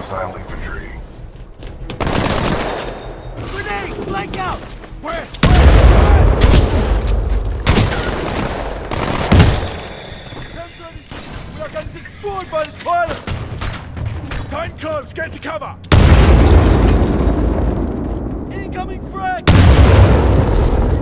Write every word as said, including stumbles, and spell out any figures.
hostile infantry. Grenade! Flank out! Where? We are getting destroyed by this pilot! Time close! Get to cover! Incoming frag!